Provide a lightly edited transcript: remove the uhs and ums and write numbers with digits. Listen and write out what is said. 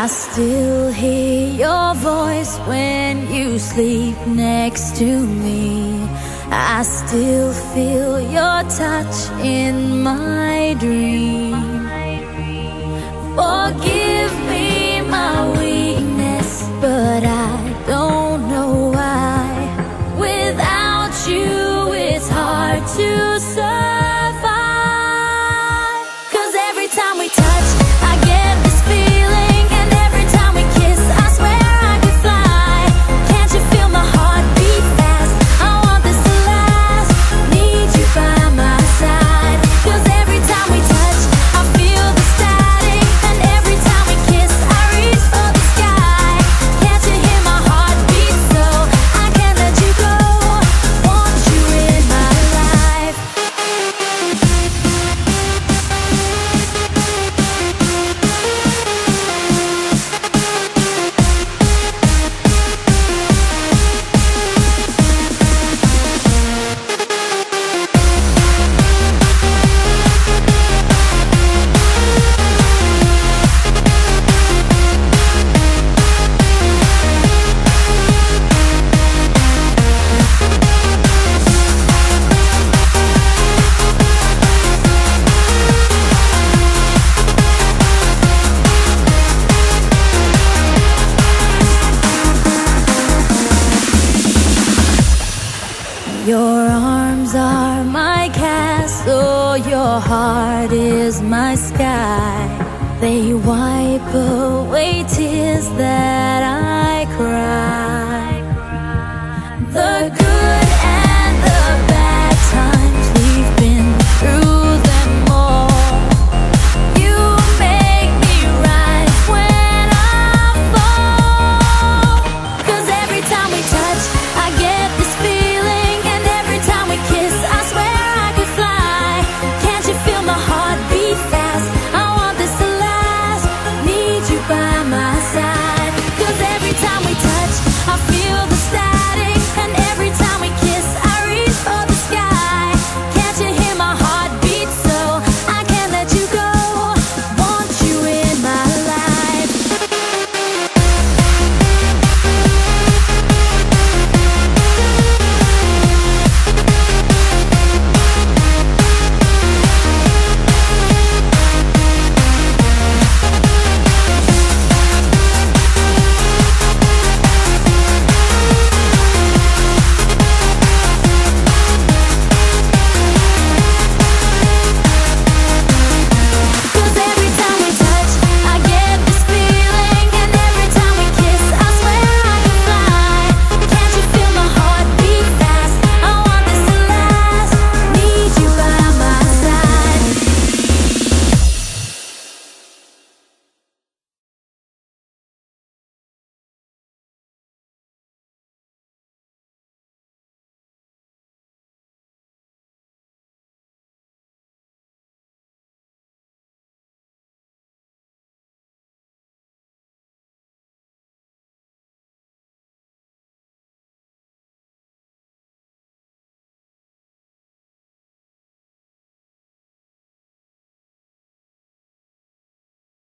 I still hear your voice when you sleep next to me. I still feel your touch in my dream. Forgive me my weakness, but I don't know why. Without you, it's hard to survive. 'Cause every time we touch, I get this feeling, and every time we kiss, I swear I could fly. Can't you feel my heart beat fast? I want this to last. Need you by my side. 'Cause every time we touch, I feel the static, and every time we kiss, I reach for the sky. Can't you hear my heart beat? So I can't let you go. Want you in my life. Your arms are my castle, your heart is my sky. They wipe away tears that I cry.